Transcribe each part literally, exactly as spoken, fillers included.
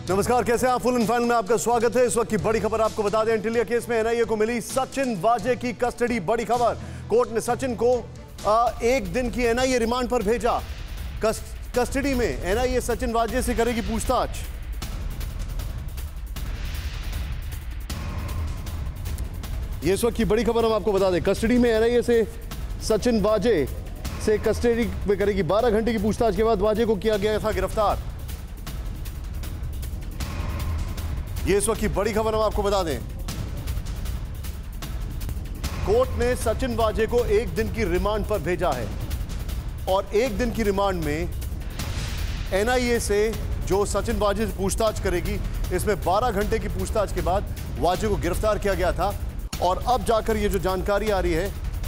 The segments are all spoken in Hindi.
नमस्कार, कैसे हैं आप? फुल एंड फाइनल में आपका स्वागत है। इस वक्त की बड़ी खबर आपको बता दें, एंटीलिया केस में एनआईए को मिली सचिन वाजे की कस्टडी। बड़ी खबर, कोर्ट ने सचिन को आ, एक दिन की एनआईए रिमांड पर भेजा। कस, कस्टडी में एनआईए सचिन वाजे से करेगी पूछताछ। ये इस वक्त की बड़ी खबर हम आपको बता दें, कस्टडी में एनआईए से सचिन वाजे से कस्टडी में करेगी। बारह घंटे की पूछताछ के बाद वाजे को किया गया था गिरफ्तार। ये इस वक्त की बड़ी खबर हम आपको बता दें, कोर्ट ने सचिन वाजे को एक दिन की रिमांड पर भेजा है और एक दिन की रिमांड में एनआईए से जो सचिन वाजे से पूछताछ करेगी, इसमें बारह घंटे की पूछताछ के बाद वाजे को गिरफ्तार किया गया था। और अब जाकर ये जो जानकारी आ रही है,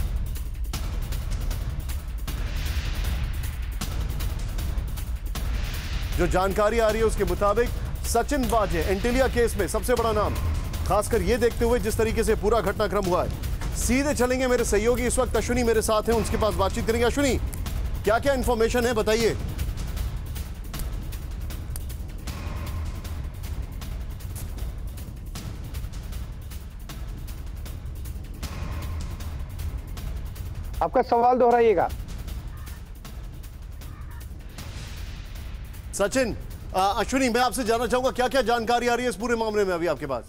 जो जानकारी आ रही है उसके मुताबिक सचिन वाजे एंटीलिया केस में सबसे बड़ा नाम, खासकर यह देखते हुए जिस तरीके से पूरा घटनाक्रम हुआ है। सीधे चलेंगे मेरे सहयोगी इस वक्त अश्विनी मेरे साथ हैं, उनके पास बातचीत करेंगे। अश्विनी, क्या क्या इंफॉर्मेशन है, बताइए। आपका सवाल दोहराइएगा। सचिन, अश्विनी, मैं आपसे जानना चाहूंगा क्या क्या जानकारी आ रही है इस पूरे मामले में अभी आपके पास?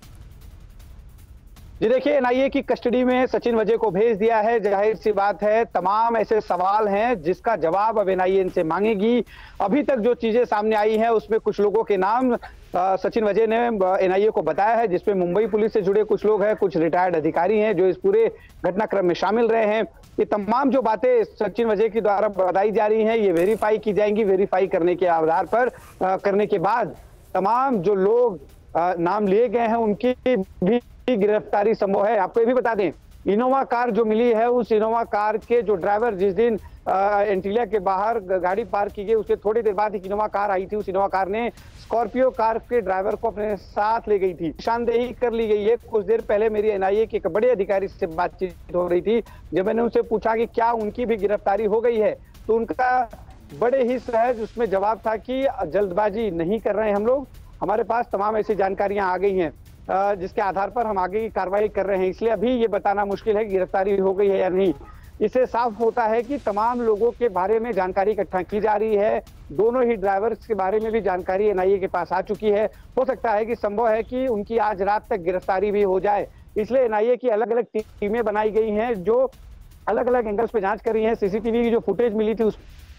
जी देखिए, एनआईए की कस्टडी में सचिन वाजे को भेज दिया है। जाहिर सी बात है, तमाम ऐसे सवाल हैं जिसका जवाब अब एनआईए इनसे मांगेगी। अभी तक जो चीजें सामने आई हैं उसमें कुछ लोगों के नाम सचिन वाजे ने एनआईए को बताया है, जिसमें मुंबई पुलिस से जुड़े कुछ लोग हैं, कुछ रिटायर्ड अधिकारी हैं जो इस पूरे घटनाक्रम में शामिल रहे हैं। ये तमाम जो बातें सचिन वाजे के द्वारा बताई जा रही हैं, ये वेरीफाई की जाएंगी। वेरीफाई करने के आधार पर करने के बाद तमाम जो लोग नाम लिए गए हैं उनकी भी गिरफ्तारी संभव है। आपको ये भी बता दें, इनोवा कार जो मिली है, उस इनोवा कार के जो ड्राइवर जिस दिन एंटीलिया के बाहर गाड़ी पार्क की गई, उसके थोड़ी देर बाद एक इनोवा कार आई थी। उस इनोवा कार ने स्कॉर्पियो कार के ड्राइवर को अपने साथ ले गई थी। निशानदेही कर ली गई है। कुछ देर पहले मेरी एनआईए के एक बड़े अधिकारी से बातचीत हो रही थी। जब मैंने उनसे पूछा कि क्या उनकी भी गिरफ्तारी हो गई है, तो उनका बड़े ही सहज उसमें जवाब था कि जल्दबाजी नहीं कर रहे हैं हम लोग, हमारे पास तमाम ऐसी जानकारियां आ गई हैं जिसके आधार पर हम आगे की कार्रवाई कर रहे हैं, इसलिए अभी ये बताना मुश्किल है कि गिरफ्तारी हो गई है या नहीं। इससे साफ होता है कि तमाम लोगों के बारे में जानकारी इकट्ठा की जा रही है। दोनों ही ड्राइवर्स के बारे में भी जानकारी एनआईए के पास आ चुकी है। हो सकता है कि संभव है कि उनकी आज रात तक गिरफ्तारी भी हो जाए। इसलिए एनआईए की अलग अलग टीमें बनाई गई हैं जो अलग अलग एंगल्स पे जांच कर रही हैं। सीसीटीवी की जो फुटेज मिली थी उस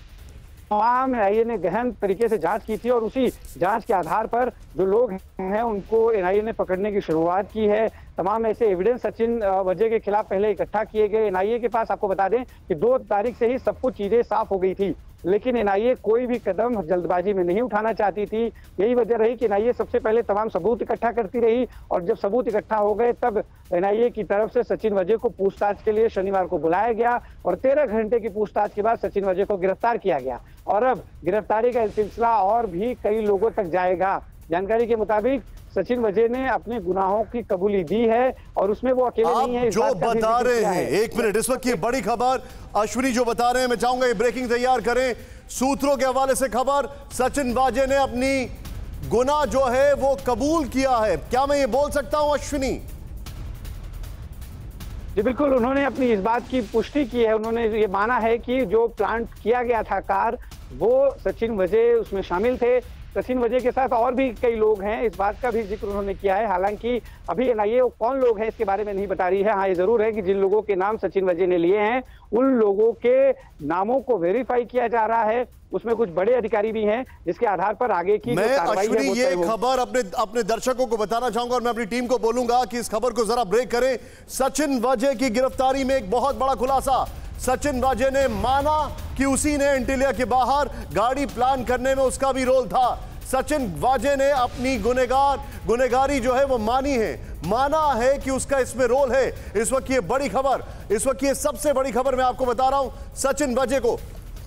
तमाम एनआईए ने गहन तरीके से जांच की थी और उसी जांच के आधार पर जो लोग हैं उनको एनआईए ने पकड़ने की शुरुआत की है। तमाम ऐसे एविडेंस सचिन वाजे के खिलाफ पहले इकट्ठा किए गए। एनआईए के पास आपको बता दें कि दो तारीख से ही सब कुछ चीजें साफ हो गई थी, लेकिन एनआईए कोई भी कदम जल्दबाजी में नहीं उठाना चाहती थी। यही वजह रही कि एनआईए सबसे पहले तमाम सबूत इकट्ठा करती रही और जब सबूत इकट्ठा हो गए तब एनआईए की तरफ से सचिन वाजे को पूछताछ के लिए शनिवार को बुलाया गया और तेरह घंटे की पूछताछ के बाद सचिन वाजे को गिरफ्तार किया गया। और अब गिरफ्तारी का सिलसिला और भी कई लोगों तक जाएगा। जानकारी के मुताबिक सचिन वाजे ने अपने गुनाहों की कबूली दी है और उसमें वो अकेले नहीं है। जो बता रहे हैं, एक मिनट, इस वक्त की बड़ी खबर अश्विनी जो बता रहे हैं, मैं चाहूंगा ये ब्रेकिंग तैयार करें। सूत्रों के हवाले से खबर, सचिन वाजे ने अपनी गुनाह जो है वो कबूल किया है, क्या मैं ये बोल सकता हूं अश्विनी? जी बिल्कुल, उन्होंने अपनी इस बात की पुष्टि की है। उन्होंने ये माना है कि जो प्लांट किया गया था कार, वो सचिन वाजे उसमें शामिल थे। सचिन वाजे के साथ और भी कई लोग हैं, इस बात का भी जिक्र उन्होंने किया है। हालांकि अभी एनआईए कौन लोग हैं इसके बारे में नहीं बता रही है। हाँ, ये जरूर है कि जिन लोगों के नाम सचिन वाजे ने लिए हैं उन लोगों के नामों को वेरीफाई किया जा रहा है। उसमें कुछ बड़े अधिकारी भी हैं जिसके आधार पर आगे की मैं अश्विनी ये खबर अपने अपने दर्शकों को बताना चाहूंगा और मैं अपनी टीम को बोलूंगा कि इस खबर को जरा ब्रेक करें। सचिन वाजे की गिरफ्तारी में एक बहुत बड़ा खुलासा, सचिन वाजे ने माना कि उसी ने एंटीलिया के बाहर गाड़ी प्लान करने में उसका भी रोल था। सचिन वाजे ने अपनी गुनेगार गुनेगारी जो है वो मानी है, माना है कि उसका इसमें रोल है। इस वक्त ये बड़ी खबर, इस वक्त ये सबसे बड़ी खबर मैं आपको बता रहा हूं, सचिन वाजे को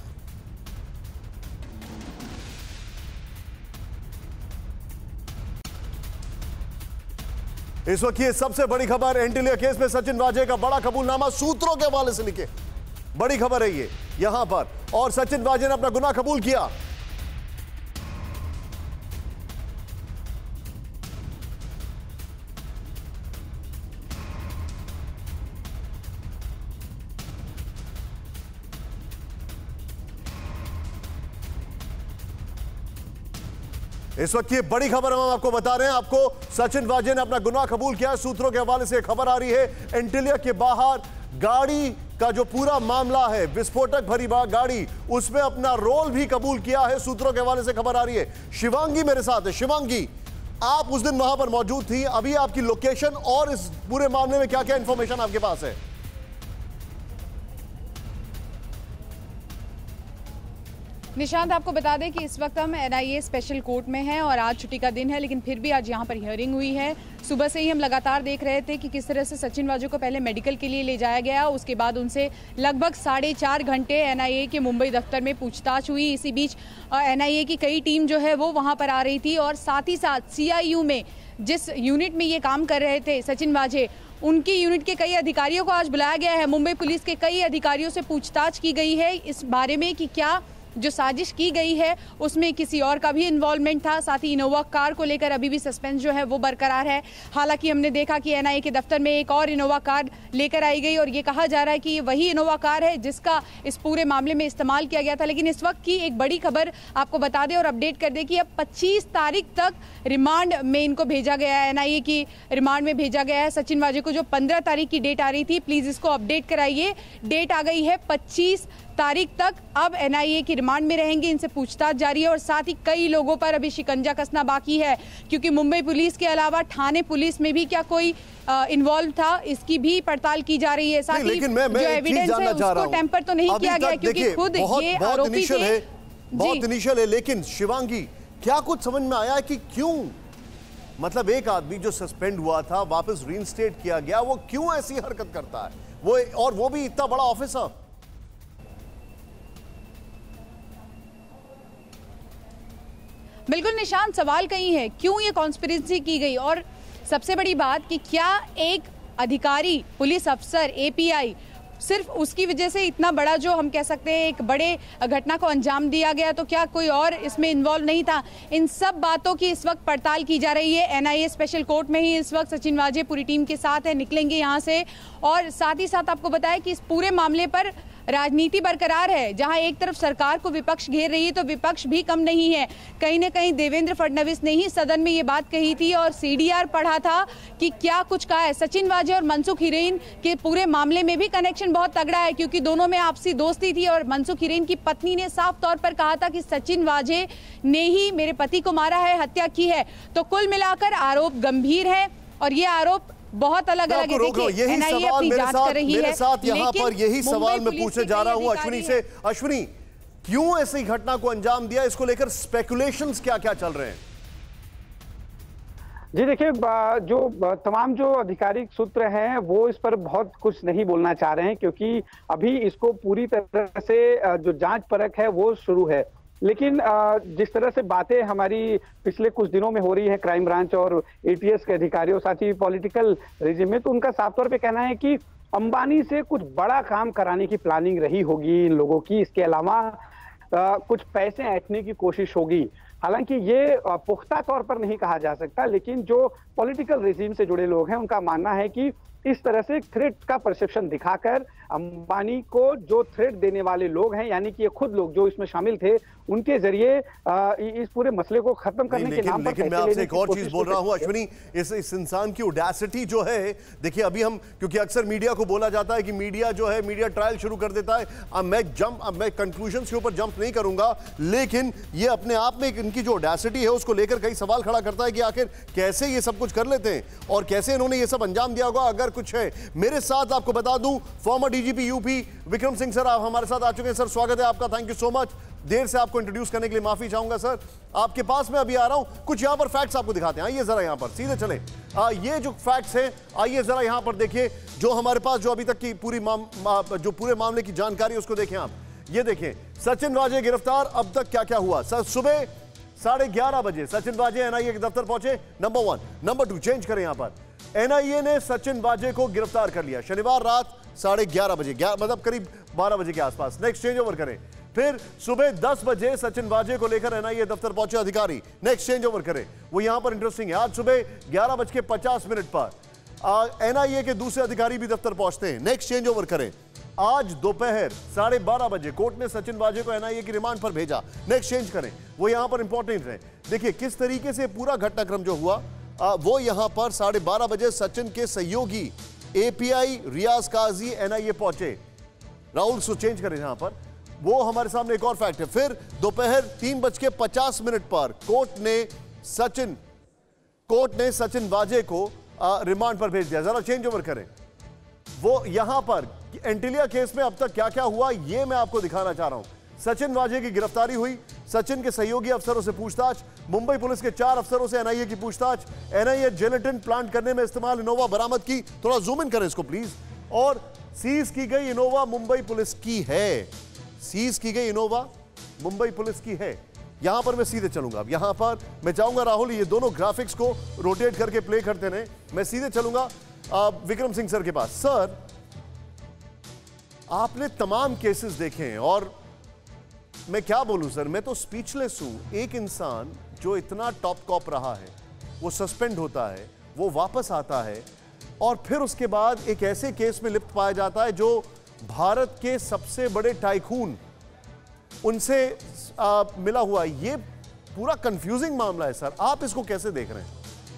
इस वक्त ये सबसे बड़ी खबर, एंटीलिया केस में सचिन वाजे का बड़ा कबूलनामा सूत्रों के हवाले से लिखे, बड़ी खबर है ये यहां पर। और सचिन वाजे ने अपना गुनाह कबूल किया। इस वक्त की बड़ी खबर हम आपको बता रहे हैं। आपको सचिन वाजे ने अपना गुनाह कबूल किया है। सूत्रों के हवाले से खबर आ रही है, एंटिलिया के बाहर गाड़ी का जो पूरा मामला है, विस्फोटक भरी गाड़ी, उसमें अपना रोल भी कबूल किया है। सूत्रों के हवाले से खबर आ रही है। शिवांगी मेरे साथ है। शिवांगी, आप उस दिन वहां पर मौजूद थी, अभी आपकी लोकेशन और इस पूरे मामले में क्या क्या इंफॉर्मेशन आपके पास है? निशांत, आपको बता दें कि इस वक्त हम एनआईए स्पेशल कोर्ट में हैं और आज छुट्टी का दिन है, लेकिन फिर भी आज यहाँ पर हियरिंग हुई है। सुबह से ही हम लगातार देख रहे थे कि किस तरह से सचिन वाजे को पहले मेडिकल के लिए ले जाया गया, उसके बाद उनसे लगभग साढ़े चार घंटे एनआईए के मुंबई दफ्तर में पूछताछ हुई। इसी बीच एनआईए की कई टीम जो है वो वहाँ पर आ रही थी और साथ ही साथ सीआईयू में जिस यूनिट में ये काम कर रहे थे सचिन वाजे, उनकी यूनिट के कई अधिकारियों को आज बुलाया गया है। मुंबई पुलिस के कई अधिकारियों से पूछताछ की गई है इस बारे में कि क्या जो साजिश की गई है उसमें किसी और का भी इन्वॉल्वमेंट था। साथ ही इनोवा कार को लेकर अभी भी सस्पेंस जो है वो बरकरार है। हालांकि हमने देखा कि एनआईए के दफ्तर में एक और इनोवा कार लेकर आई गई और ये कहा जा रहा है कि ये वही इनोवा कार है जिसका इस पूरे मामले में इस्तेमाल किया गया था। लेकिन इस वक्त की एक बड़ी खबर आपको बता दें और अपडेट कर दें कि अब पच्चीस तारीख तक रिमांड में इनको भेजा गया है, एनआईए की रिमांड में भेजा गया है। सचिन वाजे को जो पंद्रह तारीख की डेट आ रही थी, प्लीज इसको अपडेट कराइए, डेट आ गई है पच्चीस तारीख तक। अब एनआईए की रिमांड में रहेंगे, इनसे पूछताछ जारी है और साथ ही कई लोगों पर अभी शिकंजा कसना बाकी है, क्योंकि मुंबई पुलिस के अलावा ठाणे पुलिस में भी क्या कोई इन्वॉल्व था, इसकी भी पड़ताल की जा रही है। साथ ही जो एविडेंस है उसको टेम्पर तो नहीं किया गया, क्योंकि खुद ये आरोपी थे। बहुत इनिशियल है, लेकिन शिवांगी, क्या कुछ समझ में आया है कि क्यों, मतलब एक आदमी जो सस्पेंड हुआ था वापस रीइंस्टेट किया गया, वो क्यों ऐसी हरकत करता है, वो और वो भी इतना बड़ा ऑफिसर? बिल्कुल निशांत, सवाल कहीं है क्यों ये कॉन्स्पिरेसी की गई, और सबसे बड़ी बात कि क्या एक अधिकारी, पुलिस अफसर, एपीआई, सिर्फ उसकी वजह से इतना बड़ा जो हम कह सकते हैं एक बड़े घटना को अंजाम दिया गया, तो क्या कोई और इसमें इन्वॉल्व नहीं था? इन सब बातों की इस वक्त पड़ताल की जा रही है। एनआईए स्पेशल कोर्ट में ही इस वक्त सचिन वाजे पूरी टीम के साथ है, निकलेंगे यहाँ से। और साथ ही साथ आपको बताया कि इस पूरे मामले पर राजनीति बरकरार है। जहां एक तरफ सरकार को विपक्ष घेर रही है तो विपक्ष भी कम नहीं है। कहीं ना कहीं देवेंद्र फडणवीस ने ही सदन में ये बात कही थी और सीडीआर पढ़ा था कि क्या कुछ कहा है। सचिन वाजे और मनसुख हिरेन के पूरे मामले में भी कनेक्शन बहुत तगड़ा है, क्योंकि दोनों में आपसी दोस्ती थी और मनसुख हिरेन की पत्नी ने साफ तौर पर कहा था कि सचिन वाजे ने ही मेरे पति को मारा है, हत्या की है। तो कुल मिलाकर आरोप गंभीर है और ये आरोप बहुत अलग अलग है। देखिए, एनआईए अपनी जांच कर रही है, मेरे साथ यहाँ पर यही सवाल मैं पूछने जा रहा हूँ अश्विनी से। अश्विनी, क्यों ऐसी घटना को अंजाम दिया, इसको लेकर स्पेकुलेशंस क्या क्या चल रहे हैं? जी देखिए, जो तमाम जो आधिकारिक सूत्र हैं वो इस पर बहुत कुछ नहीं बोलना चाह रहे हैं, क्योंकि अभी इसको पूरी तरह से जो जांच परख है वो शुरू है। लेकिन जिस तरह से बातें हमारी पिछले कुछ दिनों में हो रही है क्राइम ब्रांच और एटीएस के अधिकारियों, साथ ही पॉलिटिकल रेजिम में, तो उनका साफ तौर पे कहना है कि अंबानी से कुछ बड़ा काम कराने की प्लानिंग रही होगी इन लोगों की। इसके अलावा कुछ पैसे ऐंठने की कोशिश होगी। हालांकि ये पुख्ता तौर पर नहीं कहा जा सकता, लेकिन जो पॉलिटिकल रेजिम से जुड़े लोग हैं उनका मानना है कि इस तरह से थ्रेट का परसेप्शन दिखाकर अंबानी को जो थ्रेट देने वाले लोग हैं, यानी कि ये खुद लोग जो इसमें शामिल थे, उनके जरिए इस पूरे मसले को खत्म करने के नाम पर लेकिन मैं आपसे एक और चीज बोल रहा हूं अश्विनी, इस इस इंसान की ऑडेसिटी जो है, देखिए अभी हम, क्योंकि अक्सर मीडिया को बोला जाता है कि मीडिया जो है मीडिया ट्रायल शुरू कर देता है। अब मैं जंप अब मैं कंक्लूजन्स के ऊपर जंप नहीं करूंगा, लेकिन ये अपने आप में इनकी जो ऑडेसिटी है उसको लेकर कई सवाल खड़ा करता है कि आखिर कैसे ये सब कुछ कर लेते हैं और कैसे इन्होंने ये सब अंजाम दिया होगा, अगर कुछ है। मेरे साथ आपको बता दूं, former DGP UP Vikram Singh sir आप हमारे साथ आ चुके हैं। सर स्वागत है आपका, थैंक यू सो मच। देर से आपको इंट्रोड्यूस करने के लिए माफी चाहूंगा सर। आपके पास मैं अभी आ रहा हूं, कुछ यहां पर फैक्ट्स आपको दिखाते हैं। आइए जरा यहां पर सीधे चलें। आ, ये जो फैक्ट्स हैं, आइए जरा यहां पर देखिए, जो हमारे पास जो अभी तक की पूरी माम, जो पूरे मामले की जानकारी उसको देखें आप। ये देखें, सचिन वाजे गिरफ्तार, अब तक क्या क्या हुआ। सर सुबह साढ़े ग्यारह बजे सचिन वाजे एनआईए के दफ्तर पहुंचे, number one. Number two, change करें यहां पर, एनआईए ने सचिन वाजे को गिरफ्तार कर लिया शनिवार रात साढ़े ग्यारह बजे, मतलब करीब बारह बजे के आसपास। नेक्स्ट, चेंज ओवर करें। फिर सुबह दस बजे सचिन वाजे को लेकर एनआईए दफ्तर पहुंचे अधिकारी। नेक्स्ट, चेंज ओवर करें। वो यहां पर इंटरेस्टिंग है, आज सुबह ग्यारह बज के पचास मिनट पर एनआईए के दूसरे अधिकारी भी दफ्तर पहुंचते हैं। नेक्स्ट, चेंज ओवर करें। आज दोपहर साढ़े बारह बजे कोर्ट ने सचिन वाजे को एनआईए की रिमांड पर भेजा। नेक्स्ट चेंज करें, वो यहां पर इंपॉर्टेंट है। देखिए किस तरीके से पूरा घटनाक्रम जो हुआ, आ, वो यहां पर साढ़े बारह बजे सचिन के सहयोगी एपीआई रियाज काजी एनआईए पहुंचे। राहुल सो चेंज करें यहां पर, वो हमारे सामने एक और फैक्ट है। फिर दोपहर तीन बज के पचास मिनट पर कोर्ट ने सचिन कोर्ट ने सचिन वाजे को रिमांड पर भेज दिया। जरा चेंज ओवर करें, वो यहां पर एंटिलिया केस में अब तक क्या क्या हुआ ये मैं आपको दिखाना चाह रहा हूं। सचिन वाजे की गिरफ्तारी हुई, सचिन के सहयोगी अफसरों से पूछताछ, मुंबई पुलिस के चार अफसरों से एनआईए की पूछताछ, एनआईए जेलेटिन प्लांट करने में इस्तेमाल इनोवा बरामद की। थोड़ा जूम इन करें इसको प्लीज। और सीज की गई इनोवा मुंबई पुलिस की है, सीज की गई इनोवा मुंबई पुलिस की है। यहां पर मैं सीधे चलूंगा, अब यहां पर मैं चाहूंगा राहुल ये दोनों ग्राफिक्स को रोटेट करके प्ले करते रहे। मैं सीधे चलूंगा विक्रम सिंह सर के पास। सर, आपने तमाम केसेस देखे हैं और मैं क्या बोलूं सर, मैं तो स्पीचलेस हूं। एक इंसान जो इतना टॉप कॉप रहा है, वो सस्पेंड होता है, वो वापस आता है और फिर उसके बाद एक ऐसे केस में लिप्त पाया जाता है जो भारत के सबसे बड़े टाइकून उनसे आ, मिला हुआ। ये पूरा कंफ्यूजिंग मामला है सर, आप इसको कैसे देख रहे हैं?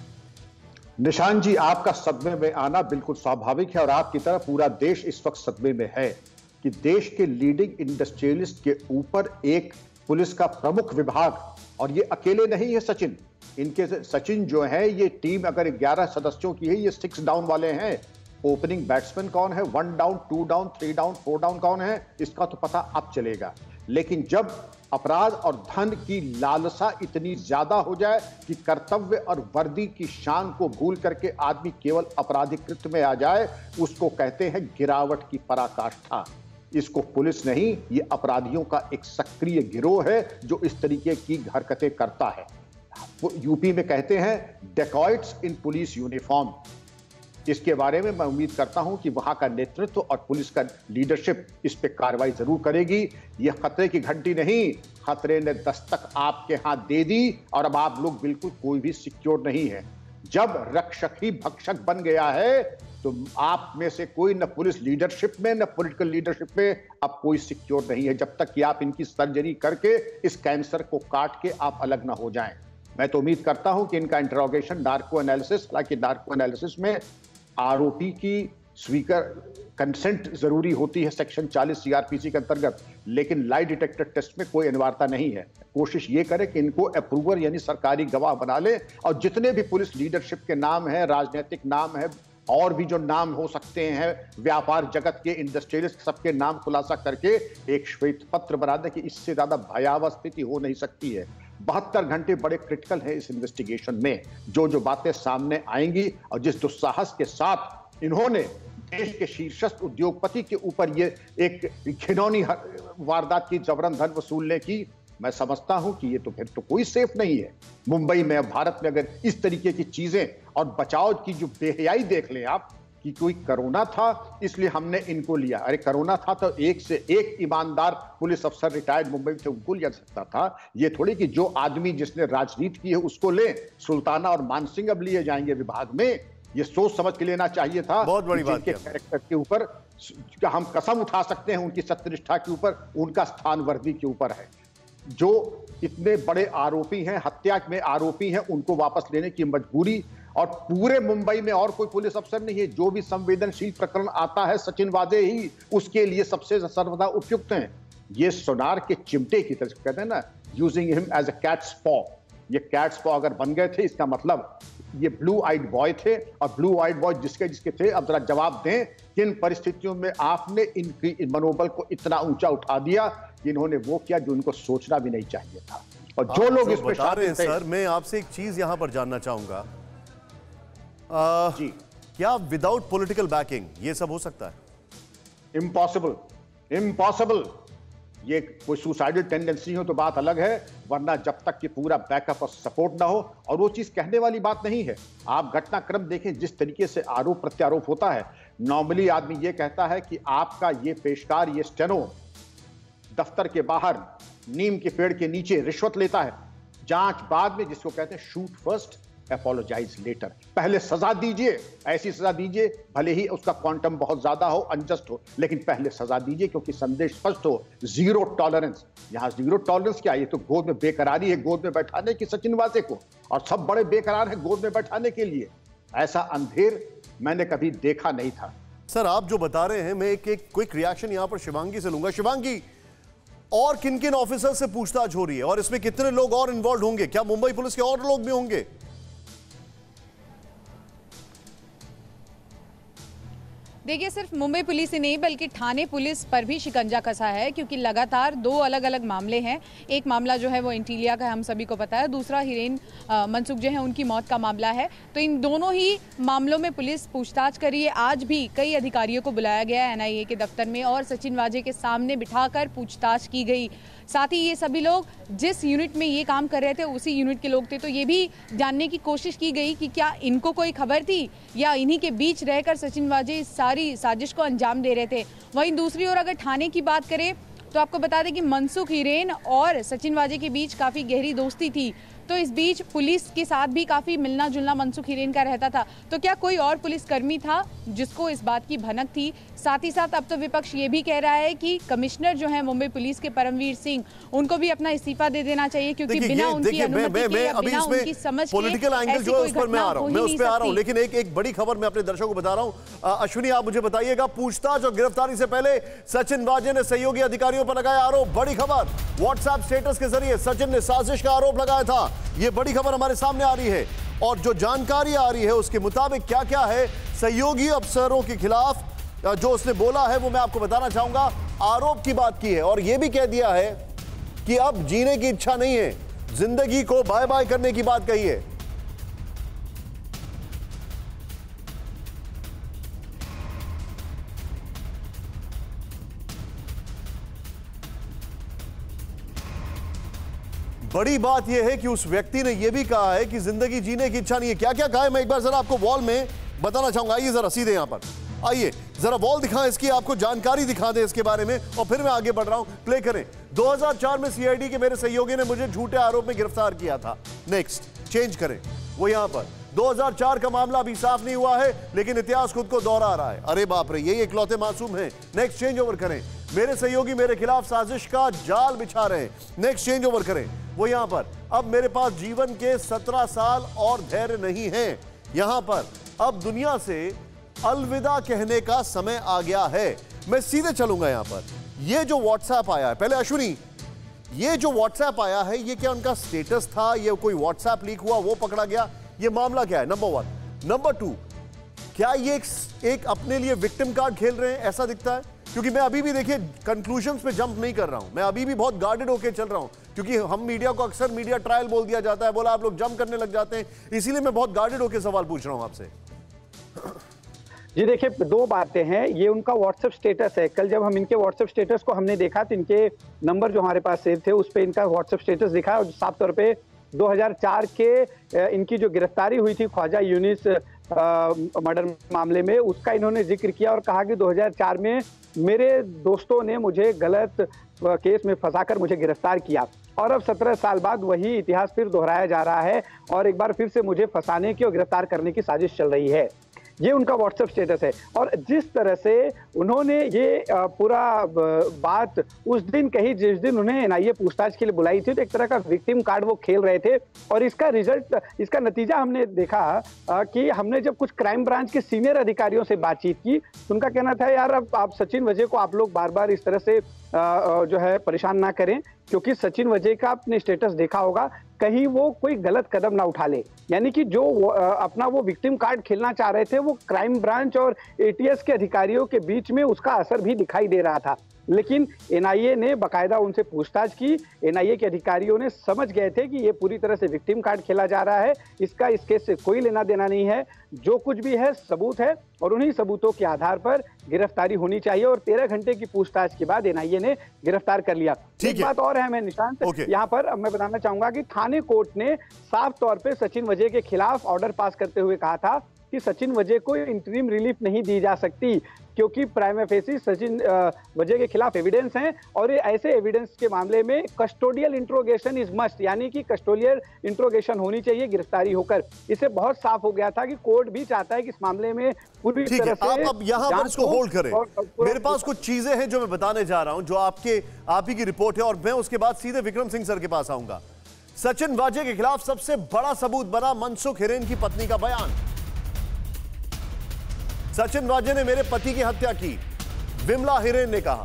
निशान जी, आपका सदमे में आना बिल्कुल स्वाभाविक है और आपकी तरह पूरा देश इस वक्त सदमे में है कि देश के लीडिंग इंडस्ट्रियलिस्ट के ऊपर एक पुलिस का प्रमुख विभाग, और ये अकेले नहीं है सचिन, इनके सचिन जो है ये टीम अगर ग्यारह सदस्यों की है, ये सिक्स डाउन वाले हैं। ओपनिंग बैट्समैन कौन है, one down, two down, three down, four down कौन है, इसका तो पता अब चलेगा। लेकिन जब अपराध और धन की लालसा इतनी ज्यादा हो जाए कि कर्तव्य और वर्दी की शान को भूल करके आदमी केवल अपराधिक कृत्य में आ जाए, उसको कहते हैं गिरावट की पराकाष्ठा। इसको पुलिस नहीं, ये अपराधियों का एक सक्रिय गिरोह है जो इस तरीके की हरकतें करता है। यूपी में कहते हैं डेकॉइट्स इन पुलिस यूनिफॉर्म। इसके बारे में मैं उम्मीद करता हूं कि वहां का नेतृत्व और पुलिस का लीडरशिप इस पे कार्रवाई जरूर करेगी। यह खतरे की घंटी नहीं, खतरे ने दस्तक आपके हाथ दे दी और अब आप लोग बिल्कुल कोई भी सिक्योर नहीं है। जब रक्षक ही भक्षक बन गया है तो आप में से कोई न पुलिस लीडरशिप में न पॉलिटिकल लीडरशिप में अब कोई सिक्योर नहीं है, जब तक कि आप इनकी सर्जरी करके इस कैंसर को काट के आप अलग ना हो जाएं। मैं तो उम्मीद करता हूं कि इनका इंटरोगेशन, नार्को एनालिसिस, हालांकि नार्को एनालिसिस में आरोपी की स्वीकार कंसेंट जरूरी होती है सेक्शन चालीस सीआरपीसी के अंतर्गत, लेकिन लाई डिटेक्टर टेस्ट में कोई अनिवार्यता नहीं है। कोशिश ये करें कि इनको अप्रूवर यानी सरकारी गवाह बना ले और जितने भी पुलिस लीडरशिप के नाम है, राजनीतिक नाम है और भी जो नाम हो सकते हैं, व्यापार जगत के इंडस्ट्रियलिस्ट, सबके नाम खुलासा करके एक श्वेत पत्र बना दे कि इससे ज्यादा भयावह स्थिति हो नहीं सकती है। बहत्तर घंटे बड़े क्रिटिकल है इस इन्वेस्टिगेशन में। जो जो बातें सामने आएंगी और जिस दुस्साहस के साथ इन्होंने देश के शीर्षस्थ उद्योगपति के ऊपर ये एक घिनौनी वारदात की, जबरन धन वसूलने की, मैं समझता हूं कि ये तो फिर तो कोई सेफ नहीं है। मुंबई में, भारत में अगर इस तरीके की चीजें और बचाव की जो बेहयाई देख लें आप कि कोई कोरोना था इसलिए हमने इनको लिया। अरे कोरोना था तो एक से एक ईमानदार पुलिस अफसर रिटायर्ड मुंबई से उनको लिया सकता था। ये थोड़ी कि जो आदमी जिसने राजनीति की है उसको ले। सुल्ताना और मानसिंह अब लिए जाएंगे विभाग में, ये सोच समझ के लेना चाहिए था। बहुत बड़ी बात के कैरेक्टर के ऊपर हम कसम उठा सकते हैं, उनकी सत्यनिष्ठा के ऊपर, उनका स्थान वर्दी के ऊपर है। जो इतने बड़े आरोपी हैं, हत्या में आरोपी हैं, उनको वापस लेने की मजबूरी, और पूरे मुंबई में और कोई पुलिस अफसर नहीं है। जो भी संवेदनशील प्रकरण आता है सचिन वाजे ही उसके लिए सबसे सर्वदा उपयुक्त हैं। ये सोनार के चिमटे की तरह कहते हैं ना, using him as a cat's paw. ये कैट्स पॉ अगर बन गए थे, इसका मतलब ये ब्लू आइड बॉय थे, और ब्लू आइड बॉय जिसके जिसके थे, अब जरा जवाब दें किन परिस्थितियों में आपने इनकी मनोबल को इतना ऊंचा उठा दिया। इन्होंने वो किया जो उनको सोचना भी नहीं चाहिए था। और जो लोग जो इसमें बता रहे हैं शामिल थे, सर, मैं आपसे एक चीज यहां पर जानना चाहूंगा, आ, जी क्या विदाउट पॉलिटिकल बैकिंग ये सब हो सकता है? Impossible, impossible. ये कोई सुसाइडल टेंडेंसी हो तो बात अलग है, वरना जब तक कि पूरा बैकअप और सपोर्ट ना हो, और वो चीज कहने वाली बात नहीं है। आप घटनाक्रम देखें, जिस तरीके से आरोप प्रत्यारोप होता है, नॉर्मली आदमी ये कहता है कि आपका ये पेशकार, ये स्टेनो दफ्तर के बाहर नीम के पेड़ के नीचे रिश्वत लेता है, जांच बाद में, जिसको कहते हैं शूट फर्स्ट apologize later। पहले सजा दीजिए, ऐसी सजा दीजिए भले ही उसका क्वांटम बहुत ज्यादा हो, अनजस्ट हो, लेकिन पहले सजा दीजिए क्योंकि संदेश स्पष्ट हो, जीरो टॉलरेंस। यहां जीरो टॉलरेंस क्या, ये तो गोद में बेकरारी है, गोद में बैठाने की सचिन वाजे को, और सब बड़े बेकरार हैं गोद में बैठाने के लिए। ऐसा अंधेर मैंने कभी देखा नहीं था। सर आप जो बता रहे हैं, मैं एक एक क्विक रिएक्शन यहां पर शिवांगी से लूंगा। शिवांगी, और किन किन ऑफिसर से पूछताछ हो रही है और इसमें कितने लोग और इन्वॉल्व होंगे? क्या मुंबई पुलिस के और लोग भी होंगे? देखिए, सिर्फ मुंबई पुलिस ही नहीं बल्कि ठाणे पुलिस पर भी शिकंजा कसा है, क्योंकि लगातार दो अलग अलग मामले हैं। एक मामला जो है वो इंटीलिया का, हम सभी को पता है, दूसरा हिरेन मनसुख जो है उनकी मौत का मामला है। तो इन दोनों ही मामलों में पुलिस पूछताछ कर रही है। आज भी कई अधिकारियों को बुलाया गया है एनआईए के दफ्तर में और सचिन वाजे के सामने बिठाकर पूछताछ की गई। साथ ही ये सभी लोग जिस यूनिट में ये काम कर रहे थे उसी यूनिट के लोग थे, तो ये भी जानने की कोशिश की गई कि क्या इनको कोई खबर थी या इन्हीं के बीच रहकर सचिन वाजे इस सारी साजिश को अंजाम दे रहे थे। वहीं दूसरी ओर अगर ठाणे की बात करें तो आपको बता दें कि मनसुख हिरेन और सचिन वाजे के बीच काफ़ी गहरी दोस्ती थी, तो इस बीच पुलिस के साथ भी काफ़ी मिलना जुलना मनसुख हिरेन का रहता था। तो क्या कोई और पुलिसकर्मी था जिसको इस बात की भनक थी? साथ ही साथ अब तो विपक्ष ये भी कह रहा है कि कमिश्नर जो है मुंबई पुलिस के परमवीर सिंह, उनको भी अपना इस्तीफा दे देना चाहिए, क्योंकि बिना उनकी अनुमति के या बिना उनकी समझ के पॉलिटिकल एंगल जो है उस पर मैं आ रहा हूं, मैं उस पर आ रहा हूं, लेकिन एक एक बड़ी खबर मैं अपने दर्शकों को बता रहा हूं। अश्विनी, आप मुझे बताइएगा, पूछताछ और गिरफ्तारी से पहले सचिन वाजे ने सहयोगी अधिकारियों पर लगाया आरोप। बड़ी खबर, व्हाट्सएप स्टेटस के जरिए सचिन ने साजिश का आरोप लगाया था। यह बड़ी खबर हमारे सामने आ रही है और जो जानकारी आ रही है उसके मुताबिक क्या क्या है सहयोगी अफसरों के खिलाफ जो उसने बोला है वो मैं आपको बताना चाहूंगा। आरोप की बात की है और यह भी कह दिया है कि अब जीने की इच्छा नहीं है, जिंदगी को बाय बाय करने की बात कही है। बड़ी बात यह है कि उस व्यक्ति ने यह भी कहा है कि जिंदगी जीने की इच्छा नहीं है। क्या क्या कहा है मैं एक बार जरा आपको वॉल में बताना चाहूंगा। आइए जरा सीधे यहां पर आइए, जरा वॉल दिखाएं, इसकी आपको जानकारी दिखा दें इसके बारे में और फिर मैं आगे बढ़ रहा हूं। प्ले करें। दो हज़ार चार में सीआईडी के मेरे सहयोगी ने मुझे झूठे आरोप में गिरफ्तार किया था। नेक्स्ट चेंज करें, वो यहां पर दो हज़ार चार का मामला अभी साफ नहीं हुआ है लेकिन इतिहास खुद को दोहरा रहा है। अरे बाप रे, यही इकलौते मासूम हैं। नेक्स्ट चेंज ओवर करें। मेरे सहयोगी मेरे खिलाफ साजिश का जाल बिछा रहे हैं। नेक्स्ट चेंज ओवर करें, वो यहां पर अब मेरे पास जीवन के सत्रह साल और धैर्य नहीं है। यहां पर अब दुनिया से अलविदा कहने का समय आ गया है। मैं सीधे चलूंगा यहां पर। यह जो व्हाट्सएप आया है, पहले अश्विनी, ये जो व्हाट्सएप आया है ये क्या उनका स्टेटस था, ये कोई व्हाट्सएप लीक हुआ वो पकड़ा गया, ये मामला क्या है? Number one. नंबर टू, क्या ये एक, एक अपने लिए विक्टिम कार्ड खेल रहे हैं, ऐसा दिखता है? क्योंकि मैं अभी भी देखिए कंक्लूजन्स पे जंप नहीं कर रहा हूं, मैं अभी भी बहुत गार्डेड होकर चल रहा हूं, क्योंकि हम मीडिया को अक्सर मीडिया ट्रायल बोल दिया जाता है, बोला आप लोग जंप करने लग जाते हैं, इसीलिए मैं बहुत गार्डेड होकर सवाल पूछ रहा हूं आपसे। जी देखिए, दो बातें हैं। ये उनका व्हाट्सएप स्टेटस है। कल जब हम इनके व्हाट्सएप स्टेटस को हमने देखा तो इनके नंबर जो हमारे पास सेव थे उस पर इनका व्हाट्सएप स्टेटस दिखा और साफ तौर पे दो हज़ार चार के इनकी जो गिरफ्तारी हुई थी ख्वाजा यूनिस मर्डर मामले में, उसका इन्होंने जिक्र किया और कहा कि दो हज़ार चार में मेरे दोस्तों ने मुझे गलत केस में फंसाकर मुझे गिरफ्तार किया और अब सत्रह साल बाद वही इतिहास फिर दोहराया जा रहा है और एक बार फिर से मुझे फंसाने की और गिरफ्तार करने की साजिश चल रही है। ये उनका व्हाट्सएप स्टेटस है। और जिस तरह से उन्होंने ये पूरा बात उस दिन कही जिस दिन उन्हें एनआईए पूछताछ के लिए बुलाई थी, तो एक तरह का विक्टिम कार्ड वो खेल रहे थे और इसका रिजल्ट, इसका नतीजा हमने देखा कि हमने जब कुछ क्राइम ब्रांच के सीनियर अधिकारियों से बातचीत की तो उनका कहना था यार अब आप सचिन वजे को आप लोग बार बार इस तरह से जो है परेशान ना करें, क्योंकि सचिन वजे का आपने स्टेटस देखा होगा, कहीं वो कोई गलत कदम ना उठा ले। यानी कि जो वो, अपना वो विक्टिम कार्ड खेलना चाह रहे थे वो क्राइम ब्रांच और एटीएस के अधिकारियों के बीच में उसका असर भी दिखाई दे रहा था। लेकिन एनआईए ने बाकायदा उनसे पूछताछ की। एनआईए के अधिकारियों ने समझ गए थे कि ये पूरी तरह से विक्टिम कार्ड खेला जा रहा है, इसका इस केस से कोई लेना देना नहीं है, जो कुछ भी है सबूत है और उन्हीं सबूतों के आधार पर गिरफ्तारी होनी चाहिए। और तेरह घंटे की पूछताछ के बाद एनआईए ने गिरफ्तार कर लिया। एक बात और है मैं निशांत, यहाँ पर अब मैं बताना चाहूंगा कि ठाणे कोर्ट ने साफ तौर पर सचिन वजे के खिलाफ ऑर्डर पास करते हुए कहा था कि सचिन वजे को इंटरिम रिलीफ नहीं दी जा सकती, क्योंकि प्राइमा फेसी सचिन वजह के खिलाफ एविडेंस हैं और ये ऐसे एविडेंस के मामले में कस्टोडियल इंट्रोगेशन इज मस्ट, यानी कि कस्टोडियल इंट्रोगेशन होनी चाहिए गिरफ्तारी होकर। इससे बहुत साफ हो गया था कि कोर्ट भी चाहता है कि इस मामले में पूरी तरह से आप अब यहां पर इसको होल्ड करें। मेरे पास कुछ चीजें हैं जो मैं बताने जा रहा हूं, जो आपके आप ही की रिपोर्ट है, और मैं उसके बाद सीधे विक्रम सिंह सर के पास आऊंगा। सचिन वाजे के खिलाफ सबसे बड़ा सबूत बना मनसुख हिरेन की पत्नी का बयान। सचिन वाजे ने मेरे पति की हत्या की, विमला हिरेन ने कहा।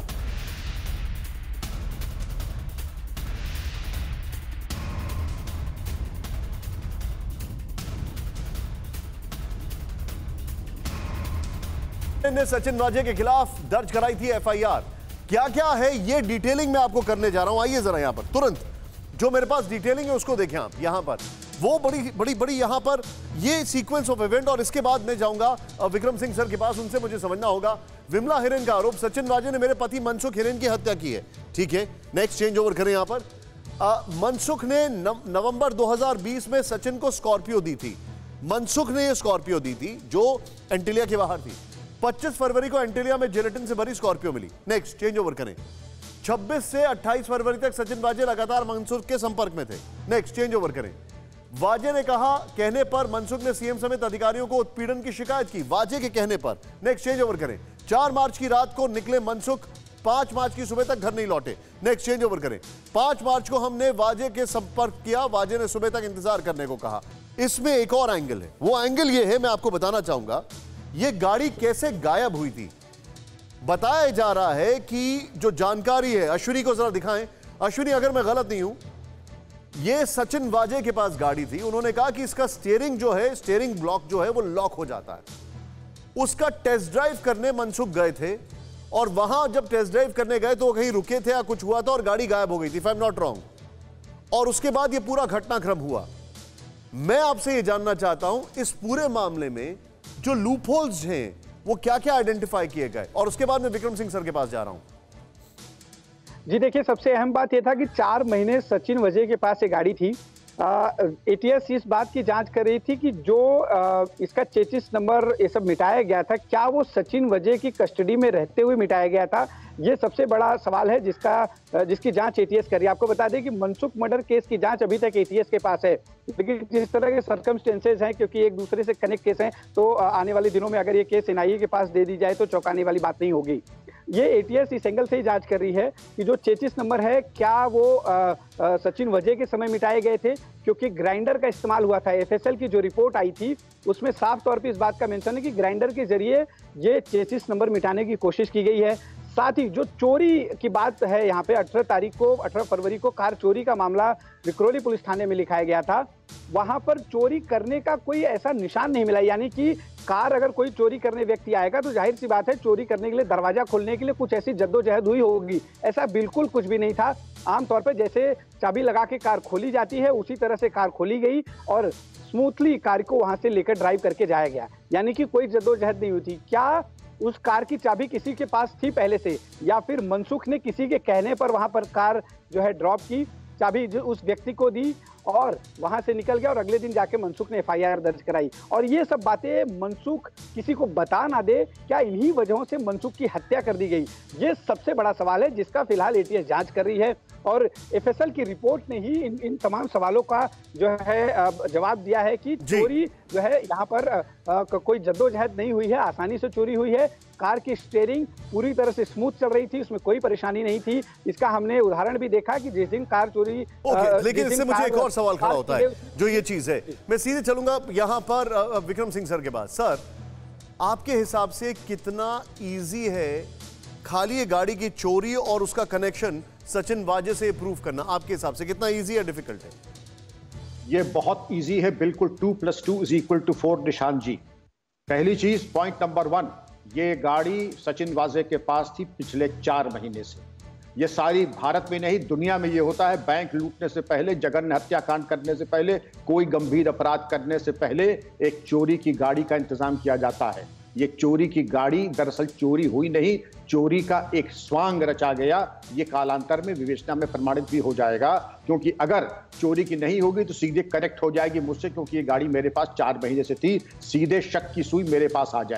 ने सचिन वाजे के खिलाफ दर्ज कराई थी एफआईआर। क्या क्या है ये डिटेलिंग मैं आपको करने जा रहा हूं। आइए जरा यहां पर तुरंत जो मेरे पास डिटेलिंग है उसको देखें आप। यहां पर वो बड़ी बड़ी बड़ी यहां पर ये सीक्वेंस ऑफ इवेंट, और इसके बाद मैं जाऊंगा विक्रम सिंह सर के पास, उनसे मुझे समझना होगा। विमला हिरेन का आरोप, सचिन वाजे ने मेरे पति मनसुख हिरेन की हत्या की है। ठीक है, नेक्स्ट चेंज ओवर करें। यहां पर आ, मनसुख ने नवंबर दो हज़ार बीस में सचिन को स्कॉर्पियो दी थी। मनसुख ने यह स्कॉर्पियो दी थी जो एंटिलिया के बाहर थी। पच्चीस फरवरी को एंटिलिया में जिलेटिन से भरी स्कॉर्पियो मिली। नेक्स्ट चेंज ओवर करें। छब्बीस से अट्ठाईस फरवरी तक सचिन वाजे लगातार मनसुख के संपर्क में थे। नेक्स्ट चेंज ओवर करें। वाजे ने कहा कहने पर मनसुख ने सीएम समेत अधिकारियों को उत्पीड़न की शिकायत की, वाजे के कहने पर। नेक्स्ट चेंज ओवर करें। चार मार्च की रात को निकले मनसुख, पांच मार्च की सुबह तक घर नहीं लौटे। नेक्स्ट चेंज ओवर करें। पांच मार्च को हमने वाजे के संपर्क किया, वाजे ने सुबह तक इंतजार करने को कहा। इसमें एक और एंगल है, वो एंगल ये है, मैं आपको बताना चाहूंगा ये गाड़ी कैसे गायब हुई थी। बताया जा रहा है कि जो जानकारी है, अश्विनी को जरा दिखाएं। अश्विनी, अगर मैं गलत नहीं हूं, ये सचिन वाजे के पास गाड़ी थी। उन्होंने कहा कि इसका स्टीयरिंग जो है, स्टीयरिंग ब्लॉक जो है वो लॉक हो जाता है। उसका टेस्ट ड्राइव करने मनसुख गए थे, और वहां जब टेस्ट ड्राइव करने गए तो वो कहीं रुके थे या कुछ हुआ था और गाड़ी गायब हो गई थी, if I am not wrong. और उसके बाद ये पूरा घटनाक्रम हुआ। मैं आपसे ये जानना चाहता हूं इस पूरे मामले में जो लूप होल्स हैं वो क्या क्या आइडेंटिफाई किए गए, और उसके बाद मैं विक्रम सिंह सर के पास जा रहा हूं। जी देखिए, सबसे अहम बात यह था कि चार महीने सचिन वजह के पास ये गाड़ी थी। एटीएस इस बात की जांच कर रही थी कि जो आ, इसका चेसिस नंबर ये सब मिटाया गया था, क्या वो सचिन वजह की कस्टडी में रहते हुए मिटाया गया था। ये सबसे बड़ा सवाल है जिसका जिसकी जांच एटीएस कर रही है। आपको बता दें कि मनसुख मर्डर केस की जांच अभी तक एटीएस के पास है, लेकिन जिस तरह के सर्कमस्टेंसेज हैं, क्योंकि एक दूसरे से कनेक्ट केस हैं, तो आने वाले दिनों में अगर ये केस एनआईए के पास दे दी जाए तो चौंकाने वाली बात नहीं होगी। ये एटीएस इस एंगल से ही जांच कर रही है कि जो चेसिस नंबर है क्या वो आ, आ, सचिन वजह के समय मिटाए गए थे, क्योंकि ग्राइंडर का इस्तेमाल हुआ था। एफएसएल की जो रिपोर्ट आई थी उसमें साफ तौर पे इस बात का मेंशन है कि ग्राइंडर के जरिए ये चेसिस नंबर मिटाने की कोशिश की गई है। साथ ही जो चोरी की बात है यहाँ पे, अठारह तारीख को अठारह फरवरी को कार चोरी का मामला विक्रोली पुलिस थाने में लिखाया गया था। वहां पर चोरी करने का कोई ऐसा निशान नहीं मिला, यानी कि कार अगर कोई चोरी करने व्यक्ति आएगा तो जाहिर सी बात है चोरी करने के लिए, दरवाजा खोलने के लिए कुछ ऐसी जद्दोजहद हुई होगी। ऐसा बिल्कुल कुछ भी नहीं था। आमतौर पर जैसे चाबी लगा के कार खोली जाती है उसी तरह से कार खोली गई और स्मूथली कार को वहां से लेकर ड्राइव करके जाया गया, यानी कि कोई जद्दोजहद नहीं हुई थी। क्या उस कार की चाबी किसी के पास थी पहले से, या फिर मनसुख ने किसी के कहने पर वहां पर कार जो है ड्रॉप की, चाबी जो उस व्यक्ति को दी और वहां से निकल गया और अगले दिन जाके मनसुख ने एफआईआर दर्ज कराई। और ये सब बातें मनसुख किसी को बता ना दे, क्या इन्हीं वजहों से मनसुख की हत्या कर दी गई? ये सबसे बड़ा सवाल है जिसका फिलहाल एटीएस जांच कर रही है। और एफएसएल की रिपोर्ट ने ही इन इन तमाम सवालों का जो है जवाब दिया है कि चोरी जो है यहाँ पर आ, कोई जद्दोजहद नहीं हुई है, आसानी से चोरी हुई है। कार की स्टीयरिंग पूरी तरह से स्मूथ चल रही थी, उसमें कोई परेशानी नहीं थी। इसका हमने उदाहरण भी देखा कि जिस दिन कार चोरी okay, लेकिन इससे मुझे एक और सवाल खड़ा होता है जो ये चीज है। मैं सीधे चलूंगा यहाँ पर विक्रम सिंह सर के पास। सर, आपके हिसाब से कितना इजी है खाली ये गाड़ी की चोरी और उसका कनेक्शन सचिन वाजे से प्रूव करना? आपके हिसाब से कितना इजी या डिफिकल्ट है? ये बहुत इजी है, बिल्कुल। Two plus two is equal to four. Nishan ji, पहली चीज, पॉइंट नंबर वन, ये गाड़ी सचिन वाजे के पास थी पिछले चार महीने से। ये सारी भारत में नहीं दुनिया में ये होता है। बैंक लूटने से पहले, जघन्य हत्याकांड करने से पहले, कोई गंभीर अपराध करने से पहले एक चोरी की गाड़ी का इंतजाम किया जाता है। ये चोरी की गाड़ी दरअसल चोरी हुई नहीं, चोरी का एक स्वांग रचा गया। ये कालांतर में विवेचना में प्रमाणित भी हो जाएगा, क्योंकि अगर चोरी की नहीं होगी तो सीधे करेक्ट हो जाएगी मुझसे, क्योंकि ये गाड़ी मेरे पास चार महीने से थी, सीधे शक की सुई मेरे पास आ जाएगी।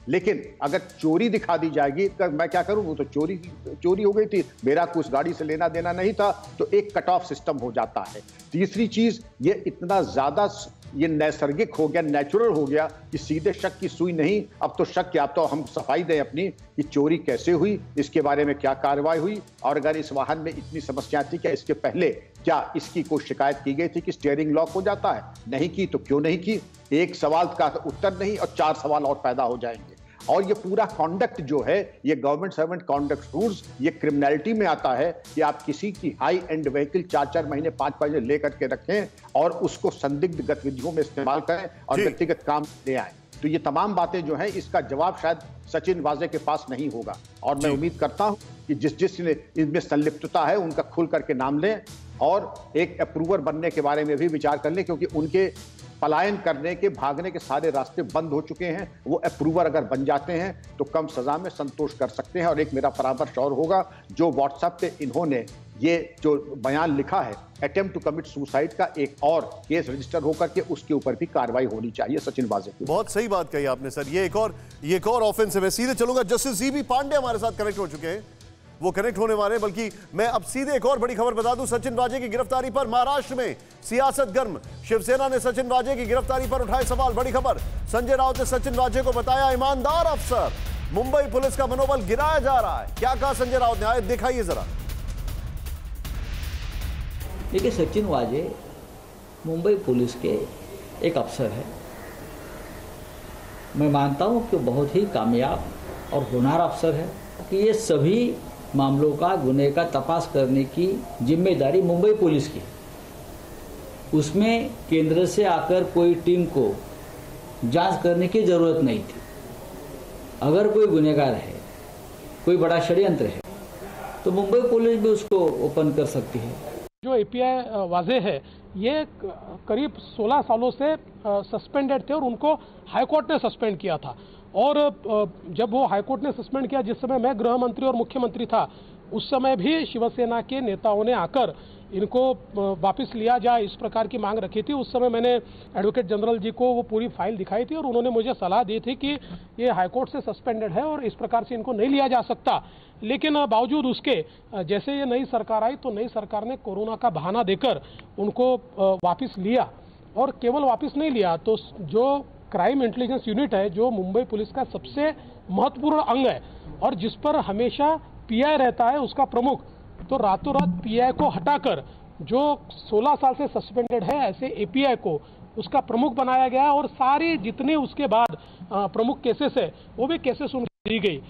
लेकिन अगर चोरी दिखा दी जाएगी तो मैं क्या करूं, वो तो चोरी चोरी हो गई थी, मेरा कुछ गाड़ी से लेना देना नहीं था, तो एक कट ऑफ सिस्टम हो जाता है। तीसरी चीज, ये इतना ज्यादा ये नैसर्गिक हो गया, नेचुरल हो गया कि सीधे शक की सुई नहीं, अब तो शक क्या, अब तो हम सफाई दें अपनी कि चोरी कैसे हुई, इसके बारे में क्या कार्रवाई हुई, और अगर इस वाहन में इतनी समस्याएं थी, क्या इसके पहले क्या इसकी कोई शिकायत की गई थी कि स्टीयरिंग लॉक हो जाता है, नहीं की तो क्यों नहीं की। एक सवाल का उत्तर नहीं और चार सवाल और पैदा हो जाएंगे। और ये पूरा कॉन्डक्ट जो है, ये गवर्नमेंट सर्वेंट कॉन्डक्ट रूल्स, ये क्रिमिनलिटी में आता है कि आप किसी की हाई एंड व्हीकल चार चार महीने पांच महीने लेकर के रखें और उसको संदिग्ध गतिविधियों में इस्तेमाल करें और व्यक्तिगत काम ले आए। तो ये तमाम बातें जो है, इसका जवाब शायद सचिन वाजे के पास नहीं होगा, और मैं उम्मीद करता हूं कि जिस जिस ने इनमें संलिप्तता है उनका खुल करके नाम लें और एक अप्रूवर बनने के बारे में भी विचार कर लें, क्योंकि उनके पलायन करने के, भागने के सारे रास्ते बंद हो चुके हैं। वो अप्रूवर अगर बन जाते हैं तो कम सजा में संतोष कर सकते हैं। और एक मेरा परामर्श और होगा, जो व्हाट्सएप पे इन्होंने ये जो बयान लिखा है, अटेम्प्ट टू कमिट सुसाइड का एक और केस रजिस्टर होकर के उसके ऊपर भी कार्रवाई होनी चाहिए सचिन वाजे की। बहुत सही बात कही आपने सर, ये एक और ये एक और ऑफेंस है। मैं सीधे चलूंगा, जस्टिस जी बी पांडे हमारे साथ कनेक्ट हो चुके हैं, वो कनेक्ट होने वाले हैं, बल्कि मैं अब सीधे एक और बड़ी खबर बता दूं। सचिन वाजे की गिरफ्तारी पर महाराष्ट्र में सियासत गर्म, शिवसेना ने सचिन वाजे की गिरफ्तारी पर उठाए सवाल। बड़ी खबर, संजय राउत ने सचिन वाजे को बताया ईमानदार अफसर, मुंबई पुलिस का मनोबल गिराया जा रहा है। क्या कहा संजय राउत ने, आए दिखाइए जरा। देखिए, सचिन वाजे मुंबई पुलिस के एक अफसर है। मैं मानता हूं कि बहुत ही कामयाब और होनहार अफसर है कि ये सभी मामलों का, गुने का तपास करने की जिम्मेदारी मुंबई पुलिस की। उसमें केंद्र से आकर कोई टीम को जांच करने की ज़रूरत नहीं थी। अगर कोई गुनहगार है, कोई बड़ा षड्यंत्र है, तो मुंबई पुलिस भी उसको ओपन कर सकती है। जो एपीआई वाजे है, ये करीब सोलह सालों से सस्पेंडेड थे और उनको हाईकोर्ट ने सस्पेंड किया था। और जब वो हाईकोर्ट ने सस्पेंड किया, जिस समय मैं गृह मंत्री और मुख्यमंत्री था, उस समय भी शिवसेना के नेताओं ने आकर इनको वापस लिया जाए, इस प्रकार की मांग रखी थी। उस समय मैंने एडवोकेट जनरल जी को वो पूरी फाइल दिखाई थी और उन्होंने मुझे सलाह दी थी कि ये हाईकोर्ट से सस्पेंडेड है और इस प्रकार से इनको नहीं लिया जा सकता। लेकिन बावजूद उसके, जैसे ये नई सरकार आई तो नई सरकार ने कोरोना का बहाना देकर उनको वापस लिया, और केवल वापस नहीं लिया तो जो क्राइम इंटेलिजेंस यूनिट है, जो मुंबई पुलिस का सबसे महत्वपूर्ण अंग है और जिस पर हमेशा पीआई रहता है, उसका प्रमुख, तो रातों रात पीआई को हटाकर जो सोलह साल से सस्पेंडेड है ऐसे एपीआई को उसका प्रमुख बनाया गया और सारे जितने उसके बाद प्रमुख केसेस है वो भी केसेस उनको दी गई।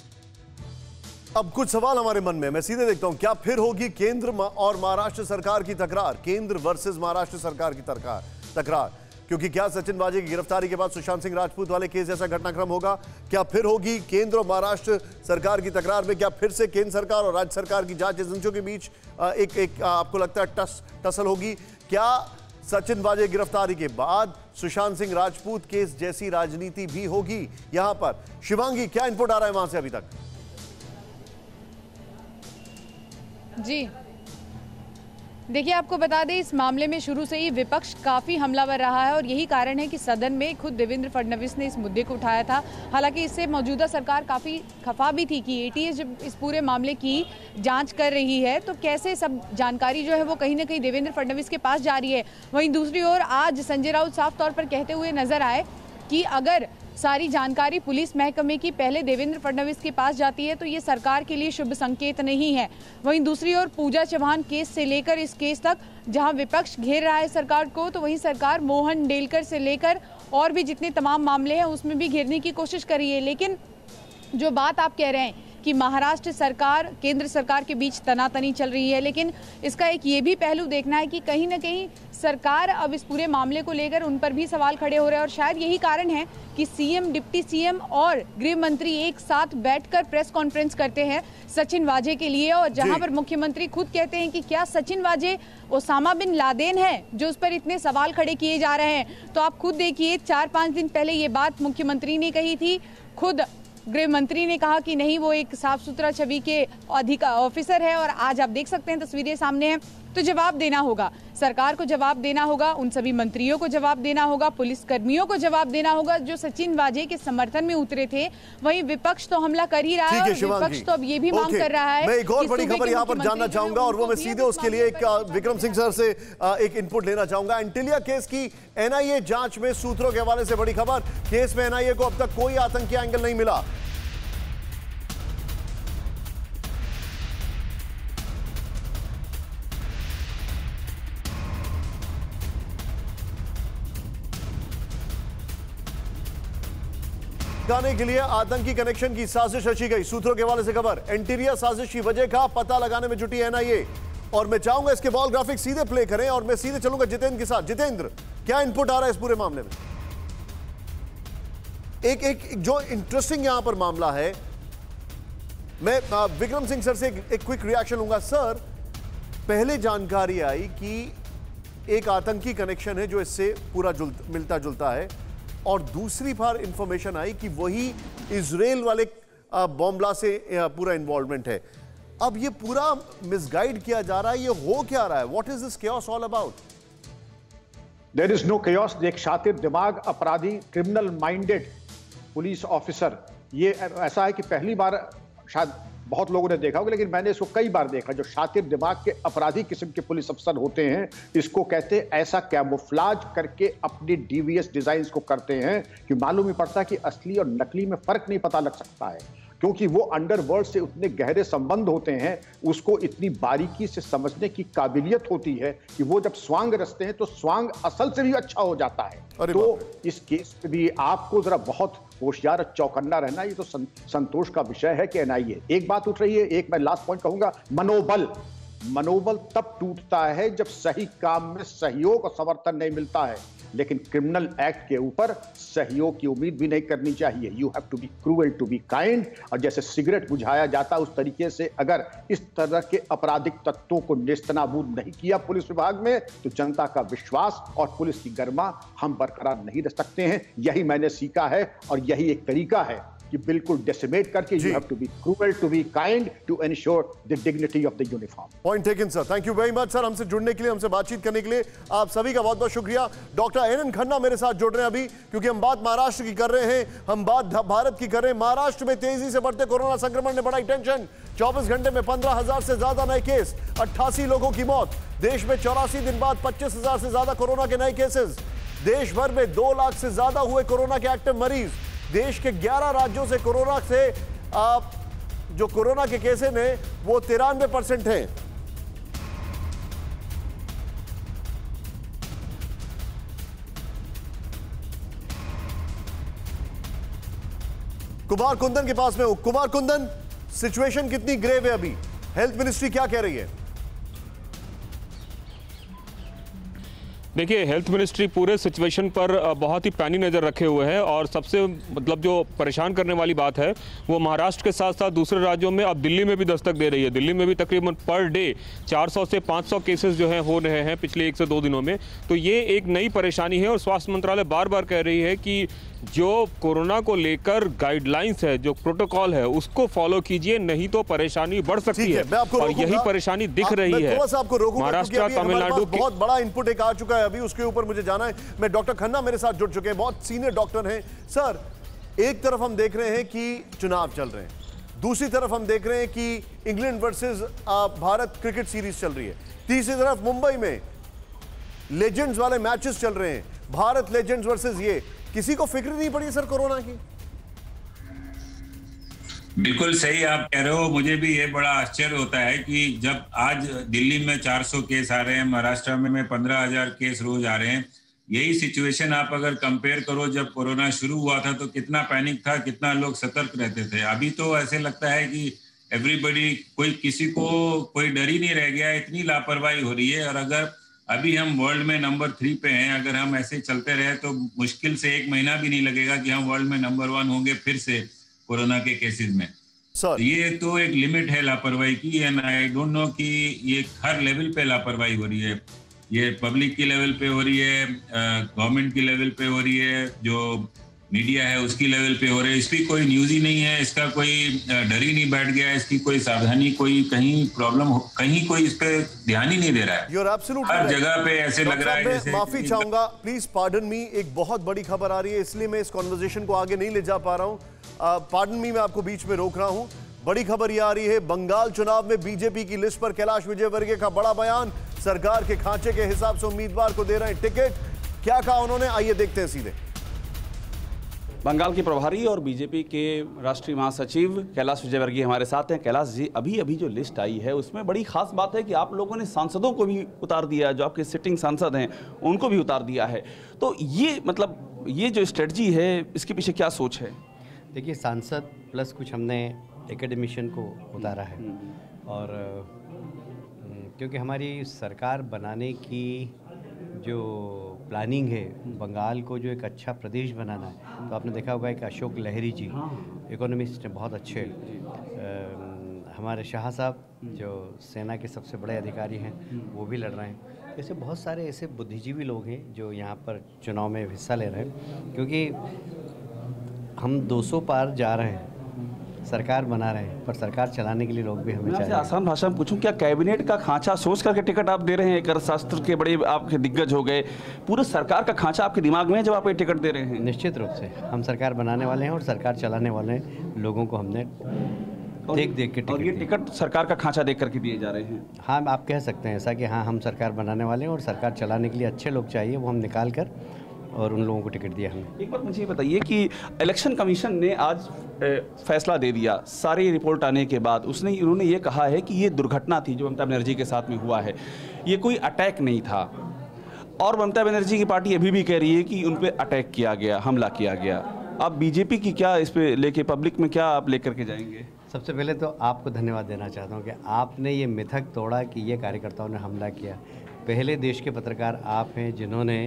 अब कुछ सवाल हमारे मन में, मैं सीधे देखता हूं, क्या फिर होगी केंद्र और महाराष्ट्र सरकार की तकरार, केंद्र वर्सेस महाराष्ट्र सरकार की तकरार? क्योंकि क्या सचिन वाजे की गिरफ्तारी के बाद सुशांत सिंह राजपूत वाले केस जैसा घटनाक्रम होगा? क्या फिर होगी केंद्र और महाराष्ट्र सरकार की तकरार में? क्या फिर से केंद्र सरकार और राज्य सरकार की जांच एजेंसियों के बीच एक एक आपको लगता है टस टसल होगी? क्या सचिन वाजे गिरफ्तारी के बाद सुशांत सिंह राजपूत केस जैसी राजनीति भी होगी यहां पर? शिवांगी, क्या इनपुट आ रहा है वहां से अभी तक? जी देखिए, आपको बता दें, इस मामले में शुरू से ही विपक्ष काफ़ी हमलावर रहा है और यही कारण है कि सदन में खुद देवेंद्र फडणवीस ने इस मुद्दे को उठाया था। हालांकि इससे मौजूदा सरकार काफ़ी खफा भी थी कि एटीएस जब इस पूरे मामले की जांच कर रही है तो कैसे सब जानकारी जो है वो कहीं ना कहीं देवेंद्र फडणवीस के पास जा रही है। वहीं दूसरी ओर आज संजय राउत साफ तौर पर कहते हुए नजर आए कि अगर सारी जानकारी पुलिस महकमे की पहले देवेंद्र फडणवीस के पास जाती है तो ये सरकार के लिए शुभ संकेत नहीं है। वहीं दूसरी ओर पूजा चौहान केस से लेकर इस केस तक जहां विपक्ष घेर रहा है सरकार को, तो वहीं सरकार मोहन डेलकर से लेकर और भी जितने तमाम मामले हैं उसमें भी घेरने की कोशिश कर रही है। लेकिन जो बात आप कह रहे हैं कि महाराष्ट्र सरकार केंद्र सरकार के बीच तनातनी चल रही है, लेकिन इसका एक ये भी पहलू देखना है कि कहीं ना कहीं सरकार अब इस पूरे मामले को लेकर उन पर भी सवाल खड़े हो रहे हैं और शायद यही कारण है कि सीएम, डिप्टी सीएम और गृह मंत्री एक साथ बैठकर प्रेस कॉन्फ्रेंस करते हैं सचिन वाजे के लिए, और जहां पर मुख्यमंत्री खुद कहते हैं कि क्या सचिन वाजे ओसामा बिन लादेन है जो उस पर इतने सवाल खड़े किए जा रहे हैं। तो आप खुद देखिए, चार पांच दिन पहले ये बात मुख्यमंत्री ने कही थी, खुद गृह मंत्री ने कहा कि नहीं वो एक साफ सुथरा छवि के अधिक ऑफिसर है, और आज आप देख सकते हैं तस्वीरें सामने हैं, तो जवाब देना होगा, सरकार को जवाब देना होगा, उन सभी मंत्रियों को जवाब देना होगा, पुलिस कर्मियों को जवाब देना होगा जो सचिन वाजे के समर्थन में उतरे थे। वहीं विपक्ष तो हमला कर ही रहा है और विपक्ष तो अब ये भी मांग कर रहा है। मैं एक और बड़ी खबर यहां पर जानना चाहूंगा और वो मैं सीधे उसके लिए एक विक्रम सिंह सर से एक इनपुट लेना चाहूंगा। एंटीलिया केस की एनआईए जांच में सूत्रों के हवाले से बड़ी खबर, केस में एनआईए को अब तक कोई आतंकी एंगल नहीं मिला। गाने के लिए आतंकी कनेक्शन की साजिश रची गई, सूत्रों के हवाले से खबर। एंटीरियर साजिश की वजह का पता लगाने में जुटी एनआईए और मैं चाहूंगा इसके वॉल ग्राफिक सीधे प्ले करें और मैं सीधे चलूंगा जितेंद्र के साथ। जितेंद्र, क्या इनपुट आ रहा है इस पूरे मामले में? एक एक जो इंटरेस्टिंग यहां पर मामला है, मैं विक्रम सिंह सर से एक, एक क्विक रिएक्शन लूंगा। सर, पहले जानकारी आई कि एक आतंकी कनेक्शन है जो इससे पूरा मिलता जुलता है और दूसरी बार इंफॉर्मेशन आई कि वही इजराइल वाले बॉम्बला से पूरा इन्वॉल्वमेंट है। अब ये पूरा मिसगाइड किया जा रहा है, ये हो क्या रहा है? What is this chaos all about? There is no chaos। एक शातिर दिमाग अपराधी, क्रिमिनल माइंडेड पुलिस ऑफिसर, ये ऐसा है कि पहली बार शायद बहुत लोगों ने देखा होगा, लेकिन मैंने इसको कई बार देखा। जो शातिर दिमाग के अपराधी किस्म के पुलिस अफसर होते हैं, इसको कहते हैं ऐसा कैमोफ्लाज करके अपनी डीवीएस डिजाइन्स को करते हैं कि मालूम ही पड़ता है कि असली और नकली में फर्क नहीं पता लग सकता है, क्योंकि वो अंडरवर्ल्ड से उतने गहरे संबंध होते हैं, उसको इतनी बारीकी से समझने की काबिलियत होती है कि वो जब स्वांग रचते हैं तो स्वांग असल से भी अच्छा हो जाता है। तो इस केस में भी आपको जरा बहुत होशियार और चौकन्ना रहना। ये तो संतोष का विषय है कि एनआईए, एक बात उठ रही है, एक मैं लास्ट पॉइंट कहूंगा, मनोबल मनोबल तब टूटता है जब सही काम में सहयोग और समर्थन नहीं मिलता है, लेकिन क्रिमिनल एक्ट के ऊपर सहयोग की उम्मीद भी नहीं करनी चाहिए। You have to be cruel to be kind. और जैसे सिगरेट बुझाया जाता उस तरीके से अगर इस तरह के आपराधिक तत्वों को नेस्तनाबूद नहीं किया पुलिस विभाग में, तो जनता का विश्वास और पुलिस की गरिमा हम बरकरार नहीं रख सकते हैं। यही मैंने सीखा है और यही एक तरीका है कि बिल्कुल डेसिमेट करके you have to be cruel to be kind to ensure the dignity of the uniform. Point taken sir, thank you very much sir, हमसे जुड़ने के लिए, हमसे बातचीत करने के लिए आप सभी का बहुत बहुत शुक्रिया। डॉक्टर एन एन खन्ना मेरे साथ जुड़ रहे हैं अभी, क्योंकि हम बात महाराष्ट्र की कर रहे हैं, हम बात भारत की कर रहे हैं। महाराष्ट्र में तेजी से बढ़ते कोरोना संक्रमण ने बढ़ाई टेंशन। चौबीस घंटे में पंद्रह हजार से ज्यादा नए केस, अट्ठासी लोगों की मौत। देश में चौरासी दिन बाद पच्चीस हजार से ज्यादा कोरोना के नए केसेस। देश भर में दो लाख से ज्यादा हुए कोरोना के एक्टिव मरीज। देश के ग्यारह राज्यों से कोरोना से आ, जो कोरोना के केसेस हैं वो तिरानवे परसेंट हैं। कुमार कुंदन के पास में हूं। कुमार कुंदन, सिचुएशन कितनी ग्रेव है अभी? हेल्थ मिनिस्ट्री क्या कह रही है? देखिए, हेल्थ मिनिस्ट्री पूरे सिचुएशन पर बहुत ही पैनी नज़र रखे हुए है और सबसे मतलब जो परेशान करने वाली बात है वो महाराष्ट्र के साथ साथ दूसरे राज्यों में अब दिल्ली में भी दस्तक दे रही है। दिल्ली में भी तकरीबन पर डे चार सौ से पाँच सौ केसेस जो हैं हो रहे हैं पिछले एक से दो दिनों में। तो ये एक नई परेशानी है और स्वास्थ्य मंत्रालय बार बार कह रही है कि जो कोरोना को लेकर गाइडलाइंस है, जो प्रोटोकॉल है, उसको फॉलो कीजिए, नहीं तो परेशानी बढ़ सकती है, है। और यही परेशानी दिख रही है महाराष्ट्र, तमिलनाडु। बहुत बड़ा इनपुट एक आ चुका है अभी, उसके ऊपर मुझे जाना है। मैं डॉक्टर खन्ना मेरे साथ जुड़ चुके हैं, बहुत सीनियर डॉक्टर हैं। सर, एक तरफ हम देख रहे हैं कि चुनाव चल रहे हैं, दूसरी तरफ हम देख रहे हैं कि England versus Bharat cricket series चल रही है, तीसरी तरफ मुंबई में लेजेंड्स वाले मैचेस चल रहे हैं, भारत लेजेंड्स वर्सेस ये। किसी को फिक्र नहीं पड़ी सर कोरोना की? बिल्कुल सही आप कह रहे हो। मुझे भी ये बड़ा आश्चर्य होता है कि जब आज दिल्ली में चार सौ केस आ रहे हैं, महाराष्ट्र में पंद्रह हजार केस रोज आ रहे हैं। यही सिचुएशन आप अगर कंपेयर करो जब कोरोना शुरू हुआ था तो कितना पैनिक था, कितना लोग सतर्क रहते थे। अभी तो ऐसे लगता है कि एवरीबडी, कोई किसी को कोई डर ही नहीं रह गया, इतनी लापरवाही हो रही है। और अगर अभी हम वर्ल्ड में नंबर थ्री पे हैं, अगर हम ऐसे चलते रहे तो मुश्किल से एक महीना भी नहीं लगेगा कि हम वर्ल्ड में नंबर वन होंगे फिर से कोरोना के केसेस में। Sorry. ये तो एक लिमिट है लापरवाही की, एंड आई डोंट नो कि ये हर लेवल पे लापरवाही हो रही है। ये पब्लिक की लेवल पे हो रही है, गवर्नमेंट की लेवल पे हो रही है, जो मीडिया है उसकी लेवल पे हो रहे हैं। इसकी कोई न्यूज ही नहीं है, इसका कोई डर ही नहीं बैठ गया, इसकी कोई सावधानी, कोई कहीं प्रॉब्लम, कहीं कोई इस पे ध्यान ही नहीं दे रहा है। You're absolutely her right. जगह पे ऐसे लग रहा है मैं जैसे माफी चाहूंगा, प्लीज पार्डन मी, एक बहुत बड़ी खबर आ रही है इसलिए मैं इस कॉन्वर्जेशन को आगे नहीं ले जा पा रहा हूं। पार्डन मी, मैं आपको बीच में रोक रहा हूं। बड़ी खबर यह आ रही है, बंगाल चुनाव में बीजेपी की लिस्ट पर कैलाश विजयवर्गीय का बड़ा बयान। सरकार के खांचे के हिसाब से उम्मीदवार को दे रहे हैं टिकट। क्या कहा उन्होंने, आइए देखते हैं सीधे। बंगाल के प्रभारी और बीजेपी के राष्ट्रीय महासचिव कैलाश विजयवर्गीय हमारे साथ हैं। कैलाश जी, अभी अभी जो लिस्ट आई है उसमें बड़ी खास बात है कि आप लोगों ने सांसदों को भी उतार दिया, जो आपके सिटिंग सांसद हैं उनको भी उतार दिया है। तो ये मतलब ये जो स्ट्रेटजी है इसके पीछे क्या सोच है? देखिए, सांसद प्लस कुछ हमने एकेडमिशियन को उतारा है, और क्योंकि हमारी सरकार बनाने की जो प्लानिंग है, बंगाल को जो एक अच्छा प्रदेश बनाना है, तो आपने देखा होगा कि अशोक लहरी जी इकोनॉमिस्ट हैं, बहुत अच्छे। आ, हमारे शाह साहब जो सेना के सबसे बड़े अधिकारी हैं वो भी लड़ रहे हैं। ऐसे बहुत सारे ऐसे बुद्धिजीवी लोग हैं जो यहाँ पर चुनाव में हिस्सा ले रहे हैं, क्योंकि हम दो सौ पार जा रहे हैं, सरकार बना रहे हैं, पर सरकार चलाने के लिए लोग भी हमें चाहिए। आसान भाषा में पूछूं, क्या कैबिनेट का खांचा सोच करके टिकट आप दे रहे हैं? एक अर्थशास्त्र के बड़े आपके दिग्गज हो गए, पूरे सरकार का खांचा आपके दिमाग में है जब आप ये टिकट दे रहे हैं? निश्चित रूप से हम सरकार बनाने वाले हैं और सरकार चलाने वाले लोगों को हमने देख देख के टिकट, और ये टिकट सरकार का खांचा देख करके दिए जा रहे हैं। हाँ, आप कह सकते हैं ऐसा कि हाँ, हम सरकार बनाने वाले हैं और सरकार चलाने के लिए अच्छे लोग चाहिए, वो हम निकाल कर और उन लोगों को टिकट दिया हमने। एक बात मुझे बताइए कि इलेक्शन कमीशन ने आज फैसला दे दिया, सारी रिपोर्ट आने के बाद उसने उन्होंने ये कहा है कि ये दुर्घटना थी जो ममता बनर्जी के साथ में हुआ है, ये कोई अटैक नहीं था। और ममता बनर्जी की पार्टी अभी भी कह रही है कि उन पर अटैक किया गया, हमला किया गया। अब बीजेपी की क्या इस पे लेके पब्लिक में क्या आप लेकर के जाएंगे? सबसे पहले तो आपको धन्यवाद देना चाहता हूँ कि आपने ये मिथक तोड़ा कि ये कार्यकर्ताओं ने हमला किया। पहले देश के पत्रकार आप हैं जिन्होंने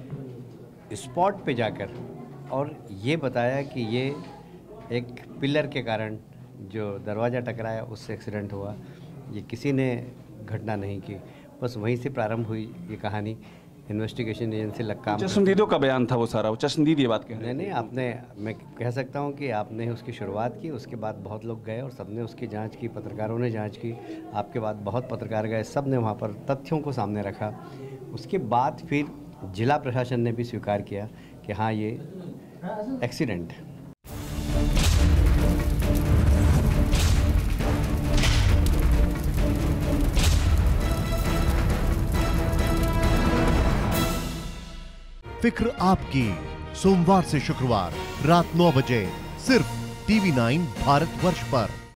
स्पॉट पे जाकर और ये बताया कि ये एक पिलर के कारण जो दरवाज़ा टकराया उससे एक्सीडेंट हुआ, ये किसी ने घटना नहीं की। बस वहीं से प्रारंभ हुई ये कहानी। इन्वेस्टिगेशन एजेंसी लक्का चश्मदीदों का बयान था वो सारा, वो चश्मदीद ये बात कह रहे हैं। नहीं नहीं, आपने, मैं कह सकता हूँ कि आपने उसकी शुरुआत की, उसके बाद बहुत लोग गए और सबने उसकी जांच की, पत्रकारों ने जांच की, आपके बाद बहुत पत्रकार गए, सब ने वहाँ पर तथ्यों को सामने रखा। उसके बाद फिर जिला प्रशासन ने भी स्वीकार किया कि हाँ, ये एक्सीडेंट है। फिक्र आपकी, सोमवार से शुक्रवार रात नौ बजे सिर्फ टीवी नाइन भारतवर्ष पर।